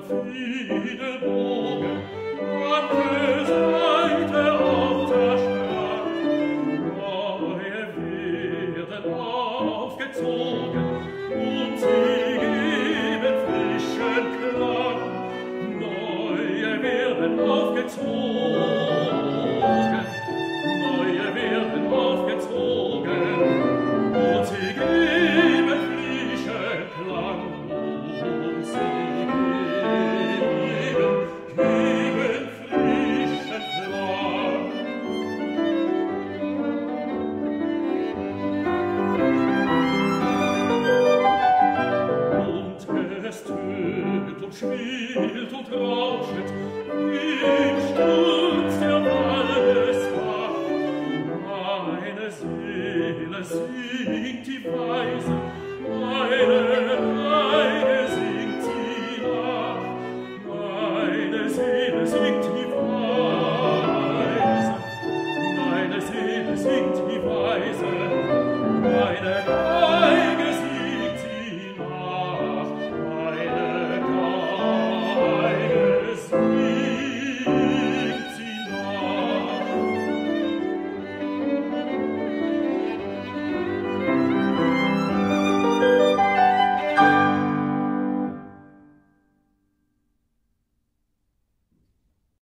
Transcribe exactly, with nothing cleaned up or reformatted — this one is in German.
Fiedelbogen, manche Seite auf der Stadt. Neue werden aufgezogen, und sie geben frischen Klang. Neue werden aufgezogen, neue werden aufgezogen, und sie geben frischen Klang. Und sie geben, geben frischen Klang. Und es tönt und spielt und rauschet im Sturz der Waldesbach. Meine Seele singt die Weise, meine